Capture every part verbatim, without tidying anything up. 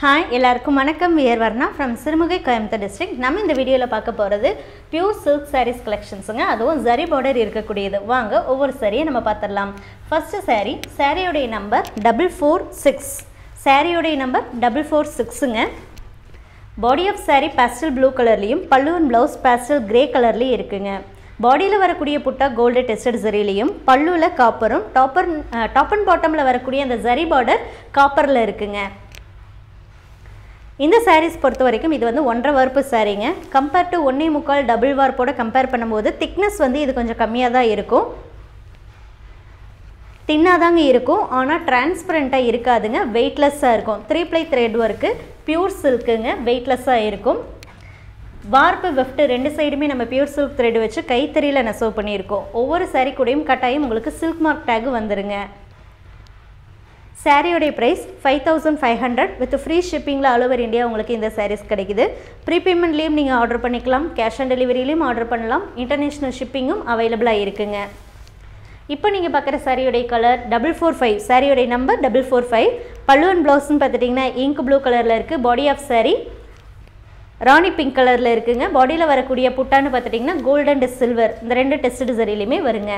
Hi, எல்லாருக்கும் வணக்கம். We are Varnaa from Sirumugai, Coimbatore district. நம்ம இந்த வீடியோல பார்க்க போறது pure silk sarees collectionsங்க. அதுவும் Zari border இருக்கக்கூடியது. வாங்க ஒவ்வொரு சாரியை நம்ம பார்த்தறலாம். First saree, saree உடைய number four four six. saree உடைய நம்பர் four four sixங்க. Body of saree pastel blue கலர்லயும், பல்லு and blouse pastel grey கலர்லயும் இருக்குங்க. பாடியில வரக்கூடிய புட்டா கோல்ட் டெஸ்டட் ஜரிலயும், பல்லுல காப்பரும், டாப்பர் டாப் அண்ட் பாட்டம்ல வரக்கூடிய அந்த Zari border காப்பர்ல இருக்குங்க. இந்த sarees பொறுத்த வரைக்கும் இது வந்து ஒன்றரை வார்ப்பு சாரீங்க. கம்பேர் டு ஒன்னே முக்கால் டபுள் வார்ப்போட கம்பேர் பண்ணும்போது திக்னஸ் வந்து இது கொஞ்சம் கம்மியாக தான் இருக்கும். தின்னாக தாங்க இருக்கும், ஆனால் டிரான்ஸ்பரண்ட்டாக இருக்காதுங்க. வெயிட்லெஸ்ஸாக இருக்கும். Three ply thread work, pure சில்க்குங்க, வெயிட்லெஸ்ஸாக இருக்கும். வார்ப்பு வெஃப்ட் ரெண்டு சைடுமே நம்ம பியூர் சில்க் த்ரெட் வச்சு கைத்தறியில் நெசவு பண்ணியிருக்கோம். ஒவ்வொரு சாரீ கூடயும் கட்டாயம் உங்களுக்கு சில்க் மார்க் டேக் வந்துருங்க. சாரியோடைய price five thousand five hundred with free ஷிப்பிங்கில் ஆல் ஓவர் இந்தியா உங்களுக்கு இந்த சாரீஸ் கிடைக்குது. ப்ரீபேமெண்ட்லேயும் நீங்கள் ஆர்டர் பண்ணிக்கலாம், கேஷ் ஆன் டெலிவரிலையும் ஆர்டர் பண்ணலாம், இன்டர்நேஷ்னல் ஷிப்பிங்கும் அவைலபிளாக இருக்குங்க. இப்போ நீங்கள் பார்க்குற சாரியோடைய கலர் டபுள் ஃபோர் ஃபைவ், சாரியோடைய நம்பர் டபுள் ஃபோர் ஃபைவ். பல்லு அண்ட் ப்ளவுஸ்ன்னு பார்த்துட்டிங்கன்னா இங்க் ப்ளூ கலரில் இருக்குது. Body of saree Rani pink கலரில் இருக்குங்க. பாடியில் வரக்கூடிய புட்டான்னு பார்த்துட்டிங்கன்னா கோல்ட் அண்ட் சில்வர், இந்த ரெண்டு டெஸ்டட் சரிலையுமே வருங்க.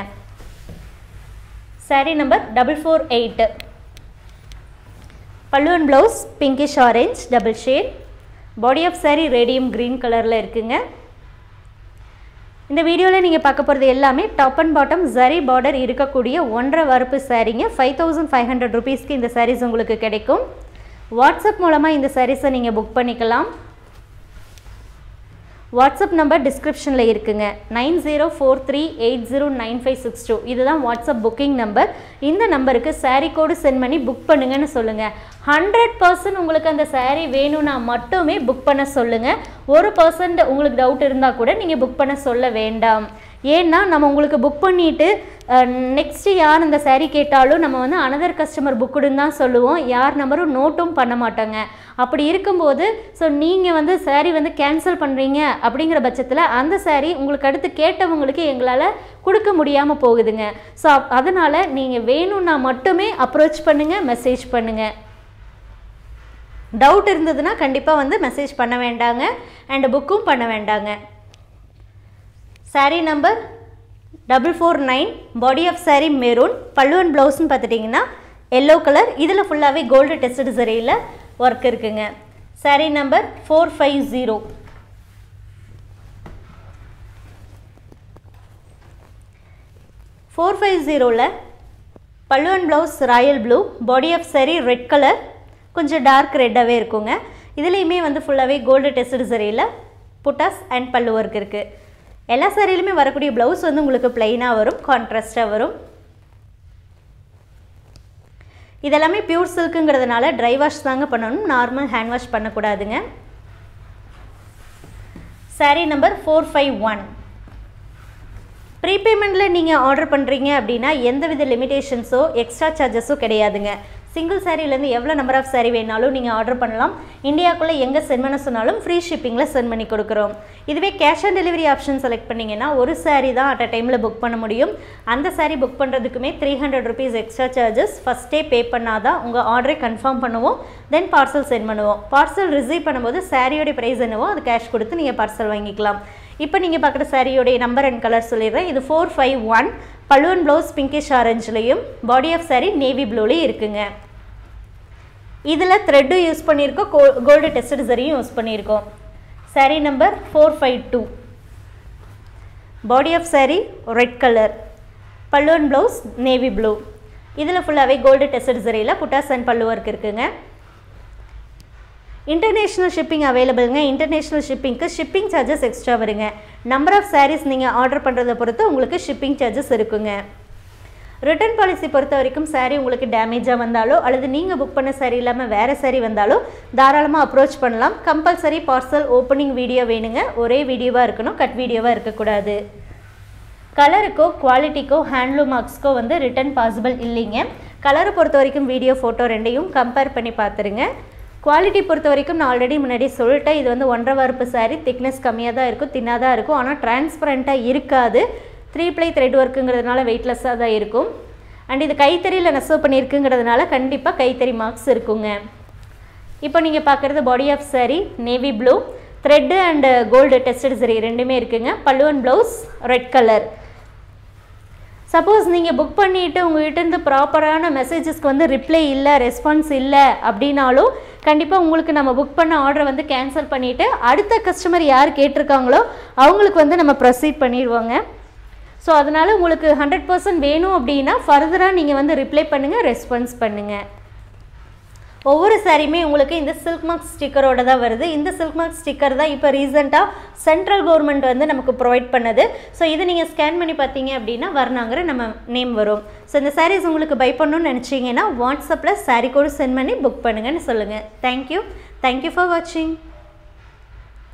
Saree number double four eight. பல்லு and blouse pinkish orange double shade. Body of saree radium green கலரில் இருக்குங்க. இந்த வீடியோவில் நீங்கள் பார்க்க போகிறது எல்லாமே top and bottom Zari border இருக்கக்கூடிய ஒன்றரை வரப்பு சாரீங்க. ஃபைவ் தௌசண்ட் ஃபைவ் ஹண்ட்ரட் ருபீஸ்க்கு இந்த சாரீஸ் உங்களுக்கு கிடைக்கும். வாட்ஸ்அப் மூலமாக இந்த சாரீஸை நீங்கள் புக் பண்ணிக்கலாம். வாட்ஸ்அப் நம்பர் டிஸ்கிரிப்ஷனில் இருக்குங்க. Nine zero four three eight zero nine five six two இதுதான் வாட்ஸ்அப் புக்கிங் நம்பர். இந்த நம்பருக்கு சாரீ கோடு சென்ட் பண்ணி புக் பண்ணுங்கன்னு சொல்லுங்கள். ஹண்ட்ரட் பர்சன்ட் உங்களுக்கு அந்த சாரீ வேணும்னா மட்டுமே புக் பண்ண சொல்லுங்கள். ஒரு பர்சன்ட் உங்களுக்கு டவுட் இருந்தால் கூட நீங்கள் புக் பண்ண சொல்ல வேண்டாம். ஏன்னா நம்ம உங்களுக்கு புக் பண்ணிவிட்டு நெக்ஸ்ட்டு யார் இந்த சாரீ கேட்டாலும் நம்ம வந்து அனதர் கஸ்டமர் புக்குடுன்னு தான் சொல்லுவோம். யார் நம்பரும் நோட்டும் பண்ண மாட்டாங்க. அப்படி இருக்கும்போது ஸோ நீங்கள் வந்து சாரீ வந்து கேன்சல் பண்ணுறீங்க அப்படிங்கிற பட்சத்தில் அந்த சாரீ உங்களுக்கு அடுத்து கேட்டவங்களுக்கு எங்களால் கொடுக்க முடியாமல் போகுதுங்க. ஸோ அதனால் நீங்கள் வேணும்னா மட்டுமே அப்ரோச் பண்ணுங்கள், மெசேஜ் பண்ணுங்கள். டவுட் இருந்ததுன்னா கண்டிப்பாக வந்து மெசேஜ் பண்ண வேண்டாங்க, அண்ட் புக்கும் பண்ண வேண்டாங்க. Saree number double four nine. Body of saree maroon. பல்லு அண்ட் ப்ளவுஸ்ன்னு பார்த்துட்டிங்கன்னா எல்லோ கலர். இதில் ஃபுல்லாகவே கோல்டு டெஸ்டட் சரியில் ஒர்க் இருக்குங்க. Saree number four five zero. Four five ஜீரோவில் பல்லு and blouse royal blue. Body of saree red கலர், கொஞ்சம் டார்க் ரெட்டாகவே இருக்குங்க. இதுலேயுமே வந்து ஃபுல்லாகவே கோல்டு டெஸ்டட் சரியில் புட்டாஸ் அண்ட் பல்லு ஒர்க் இருக்குது. எல்லா சாரியிலுமே வரக்கூடிய ப்ளவுஸ் வந்து உங்களுக்கு பிளைனாக வரும், கான்ட்ராஸ்டாக வரும். இதெல்லாமே பியூர் சில்க்குங்கிறதுனால ட்ரை வாஷ் தாங்க பண்ணணும், நார்மல் ஹேண்ட் வாஷ் பண்ணக்கூடாதுங்க. Saree number four five one. ப்ரீபேமெண்ட்டில் நீங்கள் ஆர்டர் பண்ணுறீங்க அப்படின்னா எந்தவித லிமிடேஷன்ஸோ எக்ஸ்ட்ரா சார்ஜஸோ கிடையாதுங்க. சிங்கிள் சாரீலேருந்து எவ்வளோ நம்பர் ஆஃப் சாரீ வேணாலும் நீங்கள் ஆர்டர் பண்ணலாம். இந்தியாவுக்குள்ளே எங்கே சென்ட் பண்ண சொன்னாலும் ஃப்ரீ ஷிப்பிங்கில் சென்ட் பண்ணி கொடுக்குறோம். இதுவே cash on delivery option select பண்ணிங்கன்னா ஒரு சாரீ தான் அட் அ டைமில் புக் பண்ண முடியும். அந்த சாரீ புக் பண்ணுறதுக்குமே three hundred rupees extra charges ஃபஸ்ட்டே பே பண்ணாதான் உங்கள் ஆர்டரை கன்ஃபார்ம் பண்ணுவோம். தென் பார்சல் சென்ட் பண்ணுவோம். பார்சல் ரிசீவ் பண்ணும்போது சாரியோடைய ப்ரைஸ் என்னவோ அது கேஷ் கொடுத்து நீங்கள் பார்சல் வாங்கிக்கலாம். இப்போ நீங்கள் பார்க்குற சாரியோடைய நம்பர் அண்ட் கலர் சொல்லிடுறேன். இது ஃபோர் ஃபைவ் ஒன். பல்லு அண்ட் ப்ளவுஸ் பிங்கிஷ் ஆரஞ்சுலையும், பாடி ஆஃப் சாரீ நேவி ப்ளூலையும் இருக்குங்க. இதில் த்ரெட்டும் யூஸ் பண்ணியிருக்கோம், கோ கோல்டு டெஸ்டட் சரியும் யூஸ் பண்ணியிருக்கோம். Saree number four five two. Body of saree red colour, பல்லு அண்ட் ப்ளவுஸ் நேவி ப்ளூ. இதில் ஃபுல்லாகவே கோல்டு டெஸ்டட் சரியில் புட்டாஸ் அண்ட் பல்லு ஒர்க் இருக்குங்க. இன்டர்நேஷ்னல் ஷிப்பிங் அவைலபிளுங்க. இன்டர்நேஷ்னல் ஷிப்பிங்க்கு ஷிப்பிங் சார்ஜஸ் எக்ஸ்ட்ரா வருங்க. நம்பர் ஆஃப் சாரீஸ் நீங்கள் ஆர்டர் பண்ணுறதை பொறுத்து உங்களுக்கு ஷிப்பிங் சார்ஜஸ் இருக்குங்க. ரிட்டர்ன் பாலிசி பொறுத்த வரைக்கும் சாரீ உங்களுக்கு டேமேஜாக வந்தாலோ அல்லது நீங்கள் புக் பண்ண சாரீ இல்லாமல் வேறு சாரீ வந்தாலோ தாராளமாக அப்ரோச் பண்ணலாம். கம்பல்சரி பார்சல் ஓப்பனிங் வீடியோ வேணுங்க. ஒரே வீடியோவாக இருக்கணும், கட் வீடியோவாக இருக்கக்கூடாது. கலருக்கோ குவாலிட்டிக்கோ ஹேண்ட்லூம் மார்க்ஸ்க்கோ வந்து ரிட்டர்ன் பாசிபிள் இல்லைங்க. கலரை பொறுத்த வரைக்கும் வீடியோ ஃபோட்டோ ரெண்டையும் கம்பேர் பண்ணி பார்த்துருங்க. குவாலிட்டி பொறுத்த வரைக்கும் நான் ஆல்ரெடி முன்னாடி சொல்லிட்டேன். இது வந்து ஒன்றரை வரப்பு சாரீ, திக்னஸ் கம்மியாக தான் இருக்கும், தின்னாக தான் இருக்கும், ஆனால் டிரான்ஸ்பரண்ட்டாக இருக்காது. த்ரீ ப்ளை த்ரெட் ஒர்க்குங்கிறதுனால வெயிட்லெஸ்ஸாக தான் இருக்கும். அண்ட் இது கைத்தறியில் நெசவு பண்ணியிருக்குங்கிறதுனால கண்டிப்பாக கைத்தறி மார்க்ஸ் இருக்குங்க. இப்போ நீங்கள் பார்க்குறது body of saree navy blue thread and gold tested zari ரெண்டுமே இருக்குங்க. பல்லு and blouse red colour. Suppose நீங்கள் புக் பண்ணிவிட்டு உங்கள்கிட்டருந்து ப்ராப்பரான மெசேஜஸ்க்கு வந்து ரிப்ளை இல்லை ரெஸ்பான்ஸ் இல்லை அப்படின்னாலும் கண்டிப்பாக உங்களுக்கு நம்ம புக் பண்ண ஆர்டரை வந்து கேன்சல் பண்ணிவிட்டு அடுத்த கஸ்டமர் யார் கேட்டிருக்காங்களோ அவங்களுக்கு வந்து நம்ம ப்ரொசீட் பண்ணிடுவோங்க. ஸோ அதனால் உங்களுக்கு ஹண்ட்ரட் பர்சன்ட் வேணும் அப்படின்னா ஃபர்தராக நீங்கள் வந்து ரிப்ளை பண்ணுங்கள், ரெஸ்பான்ஸ் பண்ணுங்கள். ஒவ்வொரு சாரியுமே உங்களுக்கு இந்த சில்க் மார்க் ஸ்டிக்கரோட தான் வருது. இந்த சில்க் மார்க் ஸ்டிக்கர் தான் இப்போ ரீசெண்டாக சென்ட்ரல் கவர்மெண்ட் வந்து நமக்கு ப்ரொவைட் பண்ணது. ஸோ இதை நீங்கள் ஸ்கேன் பண்ணி பார்த்தீங்க அப்படின்னா வர்ணாங்கிற நம்ம நேம் வரும். ஸோ இந்த சாரீஸ் உங்களுக்கு பை பண்ணணும்னு நினச்சிங்கன்னா வாட்ஸ்அப்பில் சாரீ கோடு சென்ட் பண்ணி புக் பண்ணுங்கன்னு சொல்லுங்கள். தேங்க்யூ தேங்க்யூ ஃபார் வாட்சிங்.